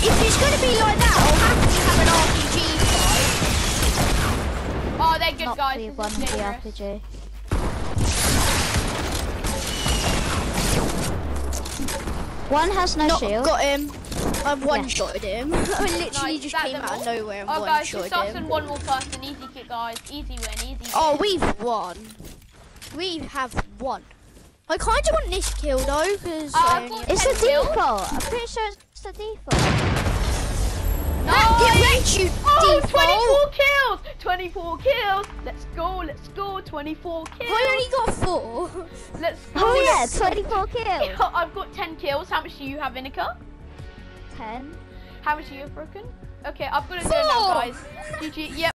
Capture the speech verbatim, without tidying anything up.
if it's gonna be like that, I'll have to have an R P G fight. Oh, they're good Not guys. the This one is with the dangerous. R P G. One has no Not shield. got him. I've one-shotted him. I literally Nice, just that came them out all? of nowhere and Oh guys, just one-shotted us him. and one more person. Easy kick, guys. Easy win. Easy win. Oh, we've won. We have won. I kind of want this kill though, because Uh, I've got It's ten the kills. default. I'm pretty sure it's the default. Nice. get wrecked, you Oh, default. twenty-four kills! twenty-four kills! Let's go, let's go, twenty-four kills! I only got four. Let's go! Oh yeah, let's- twenty-four kills. I've got ten kills. How much do you have, Inika? ten. How much do you have, Broken? Okay, I've got to go now, Four. guys. G G. Yep.